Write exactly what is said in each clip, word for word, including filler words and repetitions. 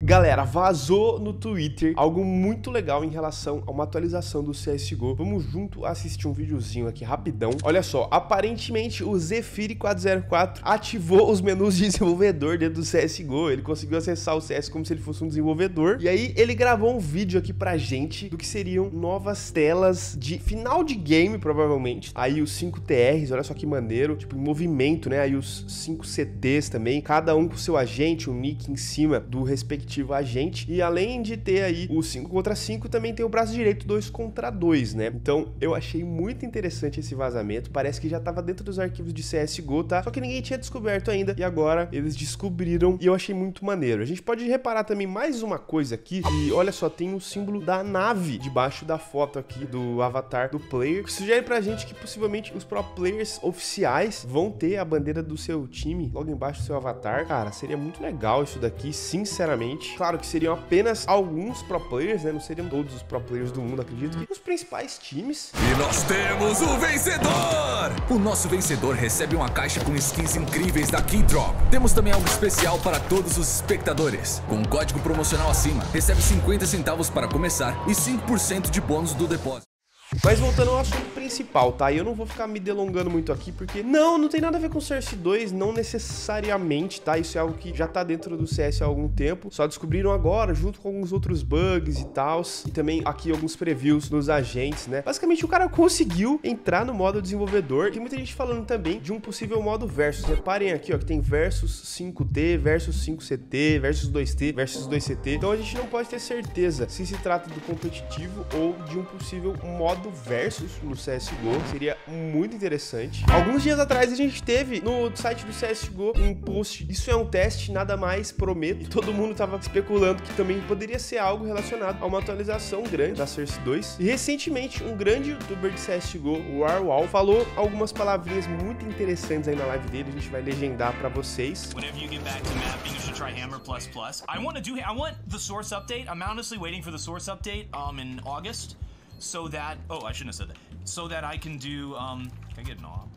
Galera, vazou no Twitter algo muito legal em relação a uma atualização do C S G O. Vamos junto assistir um videozinho aqui rapidão. Olha só, aparentemente o Zephyr quatro zero quatro ativou os menus de desenvolvedor dentro do C S G O. Ele conseguiu acessar o C S como se ele fosse um desenvolvedor. E aí ele gravou um vídeo aqui pra gente do que seriam novas telas de final de game, provavelmente. Aí os cinco T Rs, olha só que maneiro, tipo em movimento, né? Aí os cinco C Ts também, cada um com seu agente, o nick em cima do respectivo agente. E além de ter aí o cinco contra cinco, também tem o braço direito dois contra dois, né? Então eu achei muito interessante esse vazamento. Parece que já tava dentro dos arquivos de C S G O, tá? Só que ninguém tinha descoberto ainda. E agora eles descobriram e eu achei muito maneiro. A gente pode reparar também mais uma coisa aqui. E olha só, tem o símbolo da nave debaixo da foto aqui do avatar do player, que sugere pra gente que possivelmente os pro players oficiais vão ter a bandeira do seu time logo embaixo do seu avatar. Cara, seria muito legal isso daqui, sinceramente. Claro que seriam apenas alguns pro players, né? Não seriam todos os pro players do mundo, acredito. E os principais times. E nós temos o vencedor! O nosso vencedor recebe uma caixa com skins incríveis da Keydrop. Temos também algo especial para todos os espectadores. Com um código promocional acima, recebe cinquenta centavos para começar e cinco por cento de bônus do depósito. Mas voltando ao assunto principal, tá? E eu não vou ficar me delongando muito aqui, porque não, não tem nada a ver com o Source dois, não necessariamente, tá? Isso é algo que já tá dentro do C S há algum tempo, só descobriram agora, junto com alguns outros bugs e tal, e também aqui alguns previews dos agentes, né? Basicamente o cara conseguiu entrar no modo desenvolvedor. Tem muita gente falando também de um possível modo versus. Reparem aqui, ó, que tem versus cinco T, versus cinco C T, versus dois T, versus dois C T. Então a gente não pode ter certeza se se trata do competitivo ou de um possível modo versus no C S G O. Seria muito interessante. Alguns dias atrás a gente teve no site do C S G O um post, isso é um teste, nada mais, prometo, e todo mundo tava especulando que também poderia ser algo relacionado a uma atualização grande da Source dois. E recentemente um grande youtuber de C S G O, o Warwall, falou algumas palavrinhas muito interessantes aí na live dele. A gente vai legendar pra vocês. Whenever you get back to mapping, you should try Hammer plus plus. I want to do I want the source update. I'm honestly waiting for the source update um in August. So that, oh, I shouldn't have said that. So that I can do, um, can I get an aw?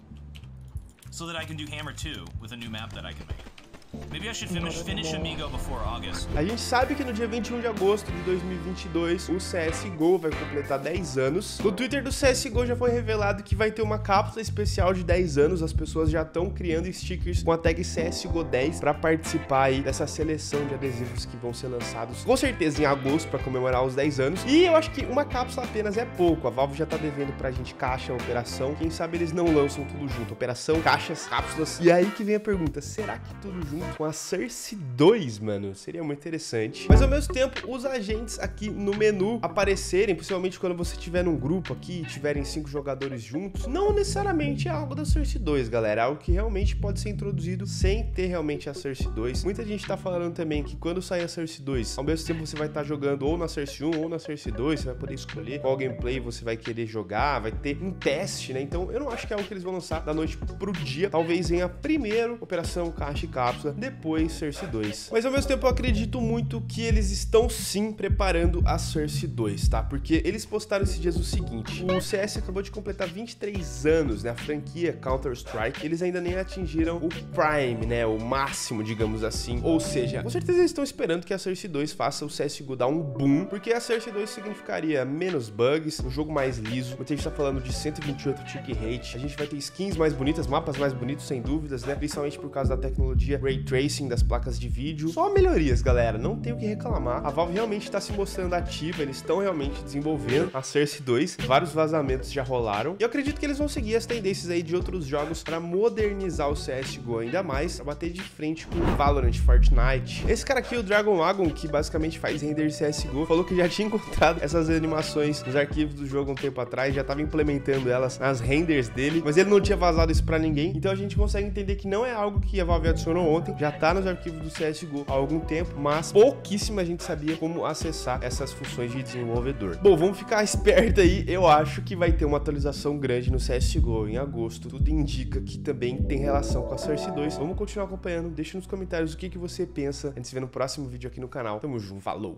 So that I can do Hammer two with a new map that I can make. Maybe I should finish, finish Amigo before August. A gente sabe que no dia vinte e um de agosto de dois mil e vinte e dois o C S G O vai completar dez anos. No Twitter do C S G O já foi revelado que vai ter uma cápsula especial de dez anos. As pessoas já estão criando stickers com a tag C S G O dez para participar aí dessa seleção de adesivos que vão ser lançados com certeza em agosto para comemorar os dez anos. E eu acho que uma cápsula apenas é pouco. A Valve já tá devendo pra gente caixa, operação. Quem sabe eles não lançam tudo junto. Operação, caixas, cápsulas. E aí que vem a pergunta, será que tudo junto com a Source dois, mano? Seria muito interessante. Mas ao mesmo tempo, os agentes aqui no menu aparecerem, principalmente quando você estiver num grupo aqui e tiverem cinco jogadores juntos, não necessariamente é algo da Source dois, galera. É algo que realmente pode ser introduzido sem ter realmente a Source dois. Muita gente tá falando também que quando sair a Source dois, ao mesmo tempo você vai estar tá jogando ou na Source um ou na Source dois, você vai poder escolher qual gameplay você vai querer jogar, vai ter um teste, né? Então eu não acho que é algo que eles vão lançar da noite pro dia. Talvez venha primeiro Operação Caixa e Cápsula, depois Source dois. Mas ao mesmo tempo eu acredito muito que eles estão sim preparando a Source dois, tá? Porque eles postaram esses dias o seguinte: o C S acabou de completar vinte e três anos, né? A franquia Counter-Strike. Eles ainda nem atingiram o Prime, né? O máximo, digamos assim. Ou seja, com certeza eles estão esperando que a Source dois faça o C S G O dar um boom, porque a Source dois significaria menos bugs, um jogo mais liso. Muita gente tá falando de cento e vinte e oito tick rate. A gente vai ter skins mais bonitas, mapas mais bonitos, sem dúvidas, né? Principalmente por causa da tecnologia Ray Tracing das placas de vídeo. Só melhorias, galera, não tem o que reclamar. A Valve realmente está se mostrando ativa, eles estão realmente desenvolvendo a Source dois. Vários vazamentos já rolaram. E eu acredito que eles vão seguir as tendências aí de outros jogos para modernizar o C S G O ainda mais, pra bater de frente com Valorant, Fortnite. Esse cara aqui, o Dragon Wagon, que basicamente faz render de C S G O, falou que já tinha encontrado essas animações nos arquivos do jogo um tempo atrás, já estava implementando elas nas renders dele, mas ele não tinha vazado isso para ninguém. Então a gente consegue entender que não é algo que a Valve adicionou ontem, já tá nos arquivos do C S G O há algum tempo, mas pouquíssima gente sabia como acessar essas funções de desenvolvedor. Bom, vamos ficar esperto aí. Eu acho que vai ter uma atualização grande no C S G O em agosto. Tudo indica que também tem relação com a Source dois. Vamos continuar acompanhando. Deixa nos comentários o que, que você pensa. A gente se vê no próximo vídeo aqui no canal. Tamo junto. Falou!